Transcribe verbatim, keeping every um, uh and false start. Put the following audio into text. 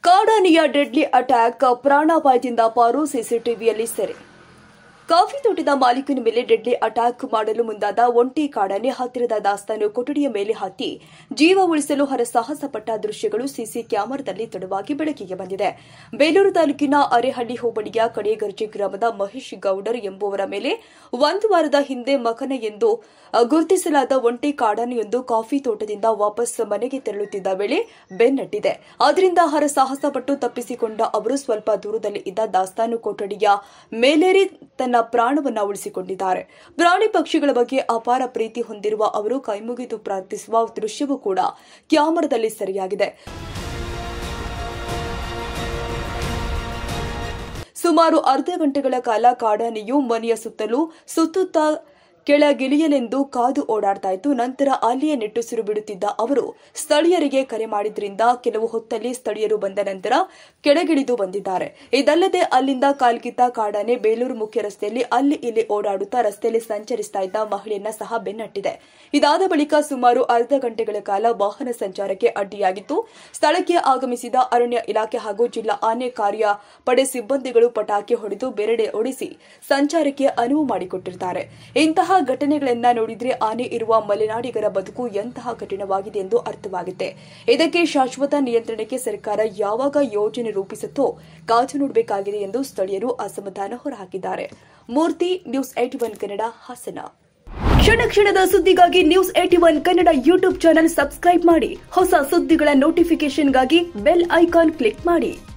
ಕಾಡಾನೆಯ deadly attack, ಪ್ರಾಣಾಪಾಯದಿಂದ ಪಾರು, ಸಿಸಿಟಿವಿಯಲ್ಲಿ ಸೆರೆ. ಕಾಫಿ ತೋಟದ ಮಾಲೀಕನ ಮೇಲೆ ಡೆಡ್ಲಿ ಅಟ್ಯಾಕ್ ಮಾಡಲು ಮುಂದಾದ ಒಂಟಿ ಕಾಡಾನೆ ಹತ್ತಿರದ ದಾಸ್ತಾನು ಕೊಠಡಿಯ ಮೇಲೆ ಹತ್ತಿ ಜೀವ ಉಳಿಸಲು ಹರಸಾಹಸ ಪಟ್ಟ ದೃಶ್ಯಗಳು ಸಿಸಿ ಕ್ಯಾಮೆರಾದಲ್ಲಿ ತಡವಾಗಿ ಬೆಳಕಿಗೆ ಬಂದಿದೆ. ಬೇಲೂರು ತಾಲೂಕಿನ ಅರೇಹಳ್ಳಿ ಹೋಬಳಿಯ ಕಡೇಗರ್ಜಿ ಗ್ರಾಮದ ಮಹೇಶ್ ಗೌಡರ್ ಎಂಬುವರ ಮೇಲೆ ಒಂದು ವಾರದ ಹಿಂದೆ ಮಕನ ಎಂದು ಗುರುತಿಸಲಾದ ಒಂಟಿ ಕಾಡಾನೆಯೊಂದು ಕಾಫಿ ತೋಟದಿಂದ ವಾಪಸ್ ಮನೆಗೆ ತೆರಳುತ್ತಿದ್ದ ವೇಳೆ ಬೆನ್ನಟ್ಟಿದೆ. ಅದರಿಂದ ಹರಸಾಹಸ ಪಟ್ಟು ತಪ್ಪಿಸಿಕೊಂಡ ಅವರು ಸ್ವಲ್ಪ ದೂರದಲ್ಲಿ ಇದ್ದ ದಾಸ್ತಾನು ಕೊಠಡಿಯ ಮೇಲೇರಿ ತನ್ನ ಪ್ರಾಣವನ್ನ ಉಳಿಸಿಕೊಂಡಿದ್ದಾರೆ. ಪ್ರಾಣಿ ಪಕ್ಷಿಗಳ ಬಗ್ಗೆ ಅಪಾರ ಪ್ರೀತಿ ಹೊಂದಿರುವ ಅವರು ಕೈಮುಗಿದು ಪ್ರಾರ್ಥಿಸುವ ದೃಶ್ಯವೂ ಕೂಡ ಕ್ಯಾಮೆರಾದಲ್ಲಿ ಸೆರೆಯಾಗಿದೆ. ಸುಮಾರು ಅರ್ಧ ಗಂಟೆಗಳ ಕಾಲ ಕಾಡಾನೆಯು ಮನೆಯ ಸುತ್ತಲೂ ಸುತ್ತುತ್ತಾ ಕೆಳಗಿಳಿಯಲೆಂದು ಕಾದು ಓಡಾಡ್ತಾ ಇತ್ತು. ನಂತರ ಅಲ್ಲಿಯೇ ನಿಟ್ಟುಸಿರು ಬಿಡುತ್ತಿದ್ದ ಅವರು ಸ್ಥಳೀಯರಿಗೆ ಕರೆ ಮಾಡಿದ್ರಿಂದ ಕೆಲವು ಹೊತ್ತಲ್ಲಿ ಸ್ಥಳೀಯರು ಬಂದ ನಂತರ ಕೆಳಗಿಳಿದು ಬಂದಿದ್ದಾರೆ. ಇದಲ್ಲದೆ ಅಲ್ಲಿಂದ ಕಾಲ್ಕಿತ್ತ ಕಾಡಾನೆ ಬೇಲೂರು ಮುಖ್ಯ ರಸ್ತೆಯಲ್ಲಿ ಅಲ್ಲಿ ಇಲ್ಲಿ ಓಡಾಡುತ್ತಾ ರಸ್ತೆಯಲ್ಲಿ ಸಂಚರಿಸ್ತಾ ಇದ್ದ ಮಹಿಳೆಯನ್ನ ಸಹ ಬೆನ್ನಟ್ಟಿದೆ. ಇದಾದ ಬಳಿಕ ಸುಮಾರು ಅರ್ಧ ಗಂಟೆಗಳ ಕಾಲ ವಾಹನ ಸಂಚಾರಕ್ಕೆ ಅಡ್ಡಿಯಾಗಿತ್ತು. ಸ್ಥಳಕ್ಕೆ ಆಗಮಿಸಿದ ಅರಣ್ಯ ಇಲಾಖೆ ಹಾಗೂ ಜಿಲ್ಲಾ ಆನೆ ಕಾರ್ಯ ಪಡೆ ಸಿಬ್ಬಂದಿಗಳು ಪಟಾಕಿ ಹೊಡೆದು ಬೆರಡೆ ಒಡಿಸಿ ಸಂಚಾರಕ್ಕೆ ಅನುವು ಮಾಡಿಕೊಟ್ಟಿದ್ದಾರೆ. ಇಂತಹ ಘಟನೆಗಳನ್ನ ನೋಡಿದ್ರೆ ಆನೆ ಇರುವ ಮಲೆನಾಡಿಗರ ಬದುಕು ಎಂತಹ ಕಠಿಣವಾಗಿದೆ ಎಂದು ಅರ್ಥವಾಗುತ್ತೆ. ಇದಕ್ಕೆ ಶಾಶ್ವತ ನಿಯಂತ್ರಣಕ್ಕೆ ಸರ್ಕಾರ ಯಾವಾಗ ಯೋಜನೆ ರೂಪಿಸುತ್ತೋ ಕಾದು ನೋಡಬೇಕಾಗಿದೆ ಎಂದು ಸ್ಥಳೀಯರು ಅಸಮಾಧಾನ ಹೊರಹಾಕಿದ್ದಾರೆ. Murthy, news eighty one Kannada, Hassan. ಕ್ಷಣ ಕ್ಷಣದ ಸುದ್ದಿಗಾಗಿ news eighty one Kannada YouTube channel subscribe ಮಾಡಿ. ಹೊಸ ಸುದ್ದಿಗಳ ನೋಟಿಫಿಕೇಶನ್ಗಾಗಿ ಬೆಲ್ ಐಕಾನ್ ಕ್ಲಿಕ್ ಮಾಡಿ.